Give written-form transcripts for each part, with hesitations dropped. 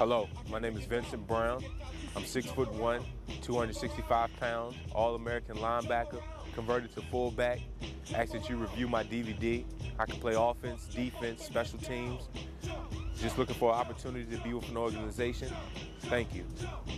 Hello, my name is Vincent Brown. I'm 6'1", 265 pounds, All-American linebacker, converted to fullback. Ask that you review my DVD. I can play offense, defense, special teams. Just looking for an opportunity to be with an organization. Thank you.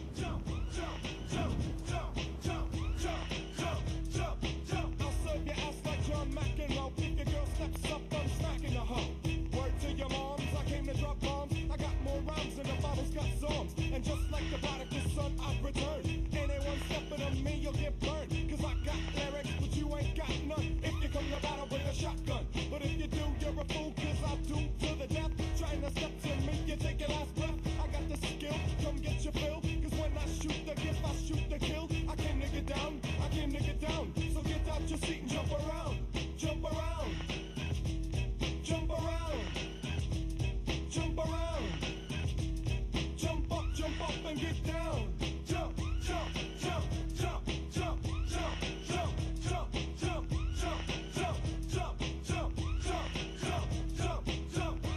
And just like the prodigal son, I've returned. Anyone stepping on me, you'll get burned. Cause I got lyrics, but you ain't got none. If you come to battle with a shotgun, but if you do, you're a fool. Cause I'll do to the death. Trying to step to me, you take your last breath. I got the skill, come get your fill. Cause when I shoot the gift, I shoot the kill. I came to get down, I came to get down. So get out your seat and jump around. Jump around. Jump around. Jump around. Jump up and get down. Jump, jump, jump, jump, jump, jump, jump, jump, jump, jump, jump, jump, jump, jump, jump, jump, jump.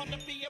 born to be